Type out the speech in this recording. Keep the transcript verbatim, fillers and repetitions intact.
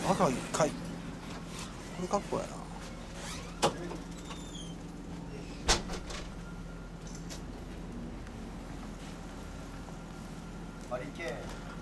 赤いっかい。これかっこやな。 ハリケーン